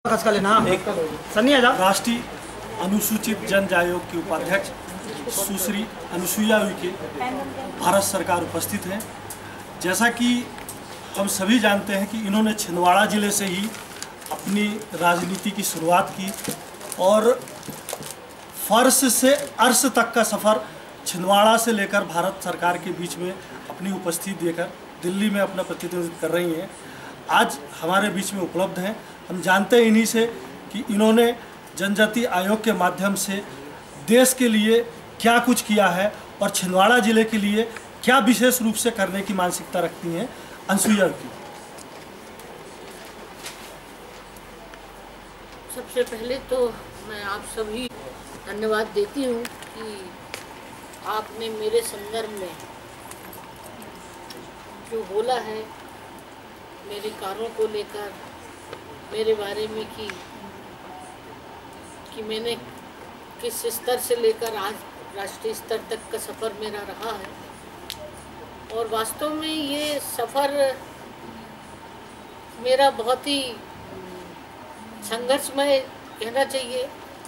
का लेना एक सन्नी आजा। राष्ट्रीय अनुसूचित जनजाति आयोग की उपाध्यक्ष सुश्री अनुसुईया उइके भारत सरकार उपस्थित हैं। जैसा कि हम सभी जानते हैं कि इन्होंने छिंदवाड़ा ज़िले से ही अपनी राजनीति की शुरुआत की और फर्श से अर्श तक का सफ़र छिंदवाड़ा से लेकर भारत सरकार के बीच में अपनी उपस्थिति देकर दिल्ली में अपना प्रतिनिधित्व कर रही हैं। आज हमारे बीच में उपलब्ध हैं। हम जानते हैं इन्हीं से कि इन्होंने जनजाति आयोग के माध्यम से देश के लिए क्या कुछ किया है और छिंदवाड़ा ज़िले के लिए क्या विशेष रूप से करने की मानसिकता रखती हैं। अनुसुईया की सबसे पहले तो मैं आप सभी धन्यवाद देती हूँ कि आपने मेरे संदर्भ में जो बोला है, मेरे कार्यों को लेकर, मेरे बारे में कि मैंने किस स्तर से लेकर आज राष्ट्रीय स्तर तक का सफ़र मेरा रहा है। और वास्तव में ये सफ़र मेरा बहुत ही संघर्षमय कहना चाहिए,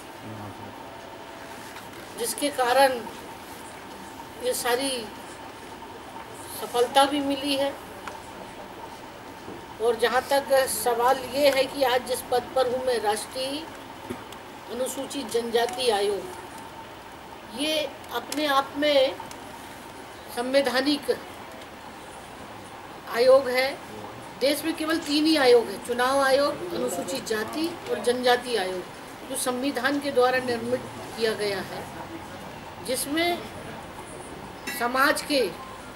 जिसके कारण ये सारी सफलता भी मिली है। और जहाँ तक सवाल ये है कि आज जिस पद पर हूँ मैं, राष्ट्रीय अनुसूचित जनजाति आयोग, ये अपने आप में संवैधानिक आयोग है। देश में केवल 3 ही आयोग हैं, चुनाव आयोग, अनुसूचित जाति और जनजाति आयोग, जो संविधान के द्वारा निर्मित किया गया है, जिसमें समाज के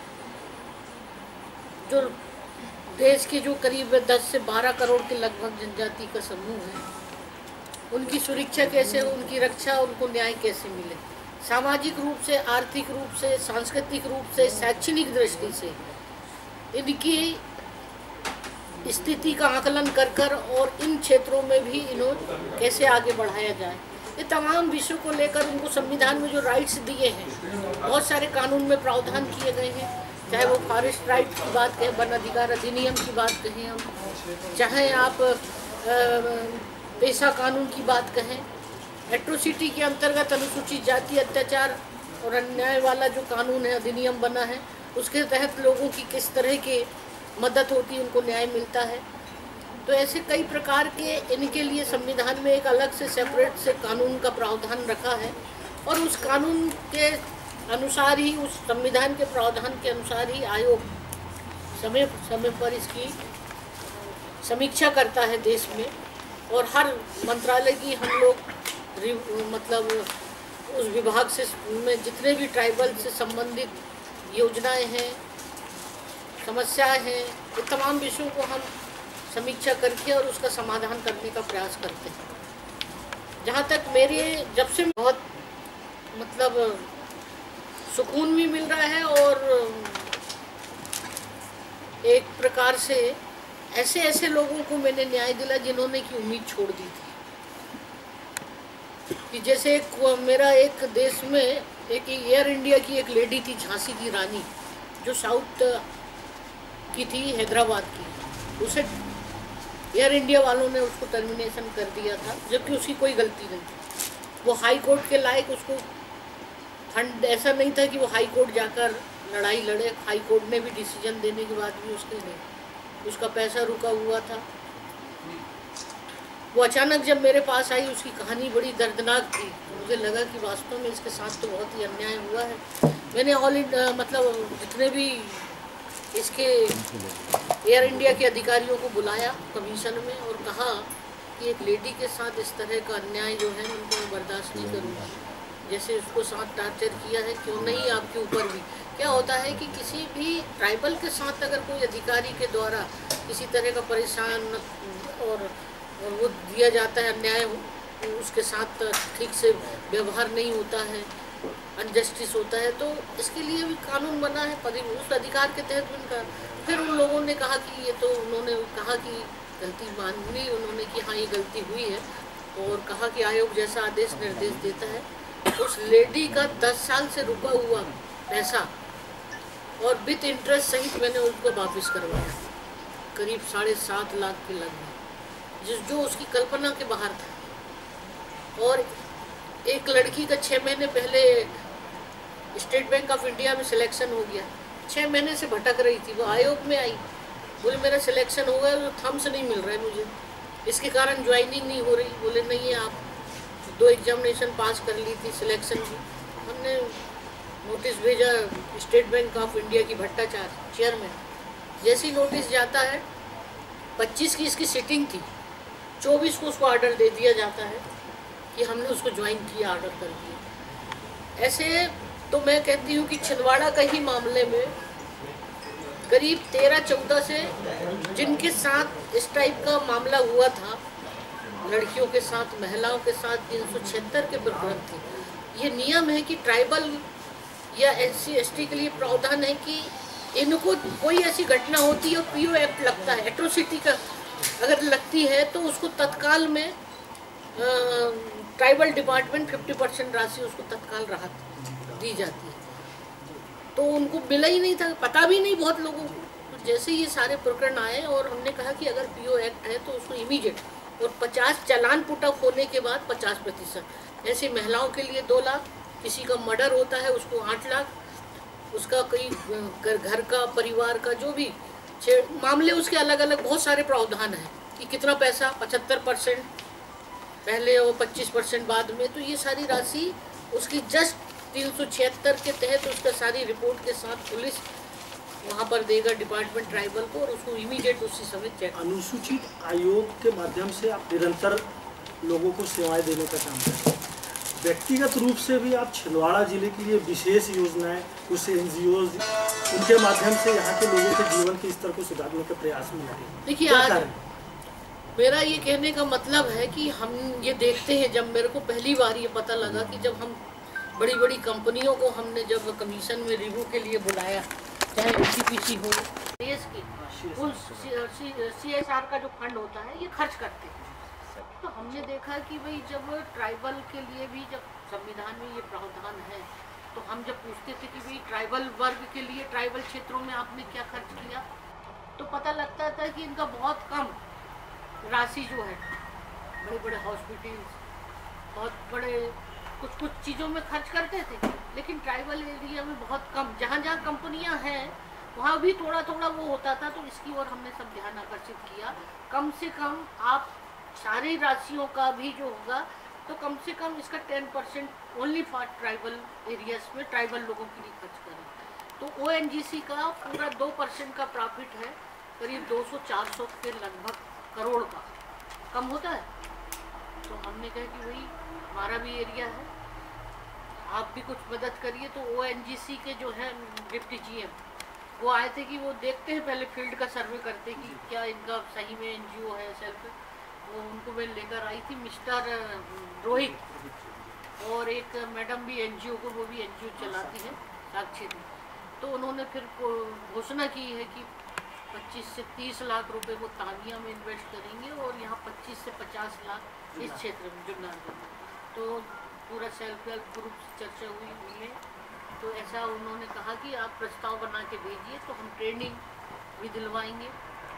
जो देश के जो करीब 10 से 12 करोड़ के लगभग जनजाति का समूह है, उनकी सुरक्षा कैसे, उनकी रक्षा, उनको न्याय कैसे मिले, सामाजिक रूप से, आर्थिक रूप से, सांस्कृतिक रूप से, शैक्षणिक दृष्टि से इनकी स्थिति का आकलन कर और इन क्षेत्रों में भी इन्हें कैसे आगे बढ़ाया जाए, ये तमाम विषयों को लेकर उनको संविधान में जो राइट्स दिए हैं, बहुत सारे कानून में प्रावधान किए गए हैं। चाहे वो फॉरेस्ट राइट की बात कहें, वन अधिकार अधिनियम की बात कहें हम, चाहे आप पेशा कानून की बात कहें, एट्रोसिटी के अंतर्गत अनुसूचित जाति अत्याचार और अन्याय वाला जो कानून है, अधिनियम बना है, उसके तहत लोगों की किस तरह की मदद होती है, उनको न्याय मिलता है। तो ऐसे कई प्रकार के इनके लिए संविधान में एक अलग से सेपरेट से कानून का प्रावधान रखा है और उस कानून के अनुसार ही, उस संविधान के प्रावधान के अनुसार ही आयोग समय समय पर इसकी समीक्षा करता है देश में। और हर मंत्रालय की हम लोग मतलब उस विभाग से में जितने भी ट्राइबल से संबंधित योजनाएं हैं, समस्याएं हैं, ये तमाम विषयों को हम समीक्षा करके और उसका समाधान करने का प्रयास करते हैं। जहाँ तक मेरे जब से बहुत मतलब सुकून भी मिल रहा है और एक प्रकार से ऐसे लोगों को मैंने न्याय दिला जिन्होंने की उम्मीद छोड़ दी थी। कि जैसे मेरा एक देश में एक एयर इंडिया की एक लेडी थी, झांसी की रानी, जो साउथ की थी, हैदराबाद की, उसे एयर इंडिया वालों ने उसको टर्मिनेशन कर दिया था, जबकि उसकी कोई गलती नहीं थी। वो हाई कोर्ट के लायक, उसको फंड ऐसा नहीं था कि वो हाई कोर्ट जाकर लड़ाई लड़े। हाई कोर्ट ने भी डिसीजन देने के बाद भी उसका पैसा रुका हुआ था। वो अचानक जब मेरे पास आई, उसकी कहानी बड़ी दर्दनाक थी। मुझे लगा कि वास्तव में इसके साथ तो बहुत ही अन्याय हुआ है। मैंने ऑल इंडिया मतलब जितने भी इसके एयर इंडिया के अधिकारियों को बुलाया कमीशन में और कहा कि एक लेडी के साथ इस तरह का अन्याय जो है उनको मैं बर्दाश्त नहीं करूँगा। जैसे उसको साथ टॉर्चर किया है, क्यों नहीं आपके ऊपर भी। क्या होता है कि किसी भी ट्राइबल के साथ अगर कोई अधिकारी के द्वारा किसी तरह का परेशान और वो दिया जाता है, अन्याय उसके साथ ठीक से व्यवहार नहीं होता है, अनजस्टिस होता है, तो इसके लिए भी कानून बना है, उस अधिकार के तहत उनका। फिर उन लोगों ने कहा कि ये तो उन्होंने कहा कि गलती मान ली उन्होंने कि हाँ ये गलती हुई है, और कहा कि आयोग जैसा आदेश निर्देश देता है। उस लेडी का 10 साल से रुका हुआ पैसा और विथ इंटरेस्ट सहित मैंने उनको वापस करवाया, करीब 7.5 लाख के लगभग, जो उसकी कल्पना के बाहर था। और एक लड़की का 6 महीने पहले स्टेट बैंक ऑफ इंडिया में सिलेक्शन हो गया, 6 महीने से भटक रही थी, वो आयोग में आई, बोले मेरा सिलेक्शन हो गया, तो थम्स नहीं मिल रहा है मुझे, इसके कारण ज्वाइनिंग नहीं हो रही। बोले नहीं है, आप 2 एग्जामिनेशन पास कर ली थी, सिलेक्शन की। हमने नोटिस भेजा स्टेट बैंक ऑफ इंडिया की भट्टाचार्य चेयरमैन, जैसी नोटिस जाता है 25 की इसकी सिटिंग थी, 24 को उसको ऑर्डर दे दिया जाता है कि हमने उसको ज्वाइन किया, ऑर्डर कर दिया। ऐसे तो मैं कहती हूँ कि छिंदवाड़ा का ही मामले में करीब 13-14 से जिनके साथ इस टाइप का मामला हुआ था, लड़कियों के साथ, महिलाओं के साथ 376 के प्रकरण थे। ये नियम है कि ट्राइबल या SC ST के लिए प्रावधान है कि इनको कोई ऐसी घटना होती है और PO एक्ट लगता है, एट्रोसिटी का अगर लगती है तो उसको तत्काल में ट्राइबल डिपार्टमेंट 50% राशि उसको तत्काल राहत दी जाती है। तो उनको मिला ही नहीं था, पता भी नहीं बहुत लोगों को। तो जैसे ये सारे प्रकरण आए और हमने कहा कि अगर PO एक्ट है तो उसको इमीडिएट, और 50 चालान पुटअप होने के बाद 50%। ऐसे महिलाओं के लिए 2 लाख, किसी का मर्डर होता है उसको 8 लाख, उसका कई घर का, परिवार का जो भी मामले उसके अलग अलग बहुत सारे प्रावधान हैं कि कितना पैसा, 75% पहले और 25% बाद में। तो ये सारी राशि उसकी जस्ट 376 के तहत उसका सारी रिपोर्ट के साथ पुलिस वहाँ पर देगा डिपार्टमेंट ट्राइबल को, और उसको इमीडिएट उसी समय चेक। अनुसूचित आयोग के माध्यम से आप निरंतर लोगों को सेवाएं देने का काम करते हैं। व्यक्तिगत रूप से भी आप छिंदवाड़ा जिले के लिए विशेष योजनाएं, कुछ NGOs, उनके माध्यम से यहाँ के लोगों के जीवन के स्तर को सुधारने के प्रयास में लगे। देखिए, आज मेरा ये कहने का मतलब है कि हम ये देखते हैं, जब मेरे को पहली बार ये पता लगा कि जब हम बड़ी बड़ी कंपनियों को हमने जब कमीशन में रिव्यू के लिए बुलाया, चाहे NTPC हो, देश की उन CSR का जो फंड होता है ये खर्च करते हैं। तो हमने देखा कि भाई जब ट्राइबल के लिए भी जब संविधान में ये प्रावधान है, तो हम जब पूछते थे कि भाई ट्राइबल वर्ग के लिए, ट्राइबल क्षेत्रों में आपने क्या खर्च किया, तो पता लगता था कि इनका बहुत कम राशि जो है बड़े बड़े हॉस्पिटल्स, बहुत बड़े कुछ चीज़ों में खर्च करते थे, लेकिन ट्राइबल एरिया में बहुत कम, जहाँ जहाँ कंपनियाँ हैं वहाँ भी थोड़ा थोड़ा वो होता था। तो इसकी ओर हमने सब ध्यान आकर्षित किया, कम से कम आप सारी राशियों का भी जो होगा तो कम से कम इसका 10% ओनली फॉर ट्राइबल एरियाज में, ट्राइबल लोगों के लिए खर्च करें। तो ONGC का पूरा 2% का प्रॉफिट है, करीब 200-400 के लगभग करोड़ का, कम होता है। तो हमने कहा कि भाई हमारा भी एरिया है, आप भी कुछ मदद करिए। तो ONGC के जो है डिप्टी GM वो आए थे कि वो देखते हैं, पहले फील्ड का सर्वे करते कि क्या इनका सही में NGO है सेल्फ। वो उनको मैं लेकर आई थी, मिस्टर रोहित, और एक मैडम भी NGO को, वो भी NGO चलाती है साक्षी थी। तो उन्होंने फिर घोषणा की है कि 25 से 30 लाख रुपए वो तानिया में इन्वेस्ट करेंगे, और यहाँ 25 से 50 लाख इस क्षेत्र में जुन्नारगढ़ में। तो पूरा सेल्फ हेल्प ग्रुप से चर्चा हुई है, तो ऐसा उन्होंने कहा कि आप प्रस्ताव बना के भेजिए, तो हम ट्रेनिंग भी दिलवाएंगे,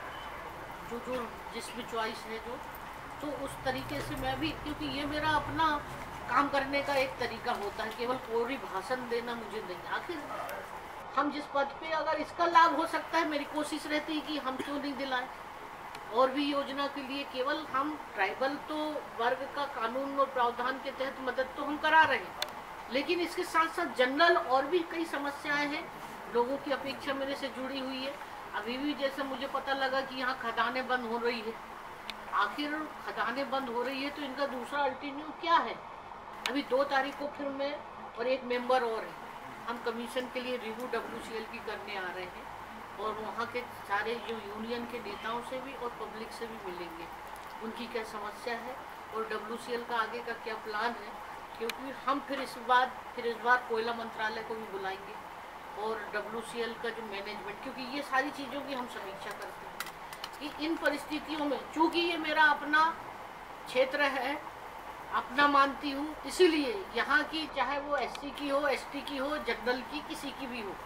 जो जिस भी चॉइस है जो। तो उस तरीके से मैं भी, क्योंकि ये मेरा अपना काम करने का एक तरीका होता है, केवल पूरी भाषण देना मुझे नहीं। आखिर हम जिस पद पे, अगर इसका लाभ हो सकता है, मेरी कोशिश रहती है कि हम क्यों नहीं दिलाएं। और भी योजना के लिए केवल हम ट्राइबल तो वर्ग का कानून और प्रावधान के तहत मदद तो हम करा रहे हैं, लेकिन इसके साथ साथ जनरल और भी कई समस्याएं हैं, लोगों की अपेक्षा मेरे से जुड़ी हुई है। अभी भी जैसे मुझे पता लगा कि यहाँ खदानें बंद हो रही है, आखिर खदानें बंद हो रही है तो इनका दूसरा अल्टरनेटिव क्या है। अभी 2 तारीख को फिर मैं और एक मेंबर और है, हम कमीशन के लिए रिव्यू WCL की करने आ रहे हैं, और वहाँ के सारे जो यूनियन के नेताओं से भी और पब्लिक से भी मिलेंगे, उनकी क्या समस्या है और WCL का आगे का क्या प्लान है। क्योंकि हम फिर इस बार कोयला मंत्रालय को भी बुलाएंगे, और WCL का जो मैनेजमेंट, क्योंकि ये सारी चीज़ों की हम समीक्षा करते हैं कि इन परिस्थितियों में, चूँकि ये मेरा अपना क्षेत्र है, अपना मानती हूँ, इसीलिए यहाँ की चाहे वो SC की हो, ST की हो, जनरल की, किसी की भी हो,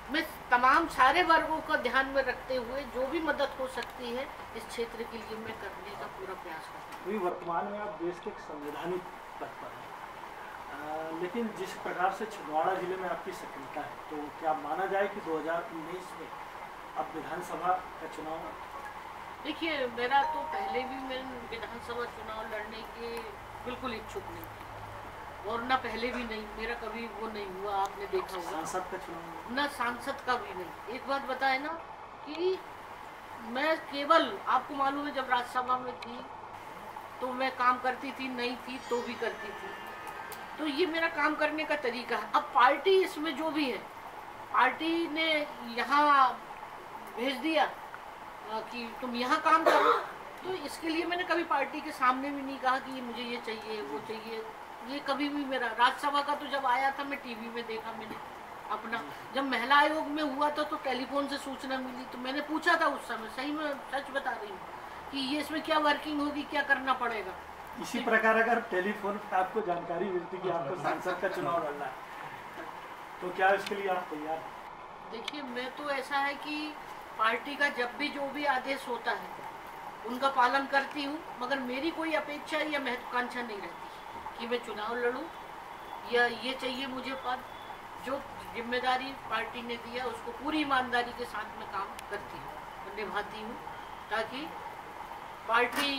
मैं तमाम सारे वर्गों का ध्यान में रखते हुए जो भी मदद हो सकती है इस क्षेत्र के लिए मैं करने का पूरा प्रयास करता हूँ। अभी वर्तमान में आप देश के एक संवैधानिक पद पर हैं, लेकिन जिस प्रकार से छिंदवाड़ा जिले में आपकी सक्रियता है, तो क्या माना जाए कि 2019 में अब विधानसभा का चुनाव? देखिए, मेरा तो पहले भी मैं विधानसभा चुनाव लड़ने के बिल्कुल इच्छुक नहीं थी, और ना पहले भी नहीं, मेरा कभी वो नहीं हुआ, आपने देखा होगा। सांसद का चुनाव? ना सांसद का भी नहीं। एक बात बताए ना कि मैं केवल, आपको मालूम है, जब राज्यसभा में थी तो मैं काम करती थी, नहीं थी तो भी करती थी, तो ये मेरा काम करने का तरीका है। अब पार्टी इसमें जो भी है, पार्टी ने यहाँ भेज दिया कि तुम यहाँ काम करो, तो इसके लिए मैंने कभी पार्टी के सामने भी नहीं कहा कि मुझे ये चाहिए वो चाहिए। ये कभी भी मेरा, राज्यसभा का तो जब आया था मैं टीवी में देखा मैंने अपना, जब महिला आयोग में हुआ था तो टेलीफोन से सूचना मिली, तो मैंने पूछा था उस समय, सही में सच बता रही हूँ, कि ये इसमें क्या वर्किंग होगी, क्या करना पड़ेगा। इसी प्रकार अगर टेलीफोन पर आपको जानकारी मिलती कि आपको सांसद का चुनाव लड़ना है, तो क्या इसके लिए आप तैयार? देखिए, मैं तो ऐसा है कि पार्टी का जब भी जो भी आदेश होता है उनका पालन करती हूँ, मगर मेरी कोई अपेक्षा या महत्वाकांक्षा नहीं रहती कि मैं चुनाव लड़ूं या ये चाहिए मुझे पद। जो जिम्मेदारी पार्टी ने दिया उसको पूरी ईमानदारी के साथ में काम करती हूँ, निभाती हूँ, ताकि पार्टी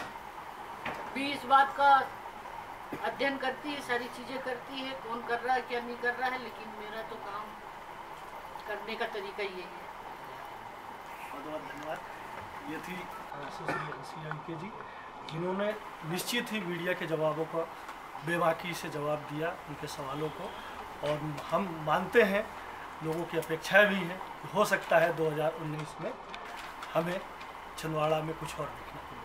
भी इस बात का अध्ययन करती है, सारी चीज़ें करती है, कौन कर रहा है क्या नहीं कर रहा है, लेकिन मेरा तो काम करने का तरीका यही है। बहुत बहुत धन्यवाद। ये थी सुश्री उइके जी, जिन्होंने निश्चित ही मीडिया के जवाबों का बेबाकी से जवाब दिया, उनके सवालों को, और हम मानते हैं, लोगों की अपेक्षाएं भी हैं, हो सकता है 2019 में हमें छिंदवाड़ा में कुछ और देखना पड़े।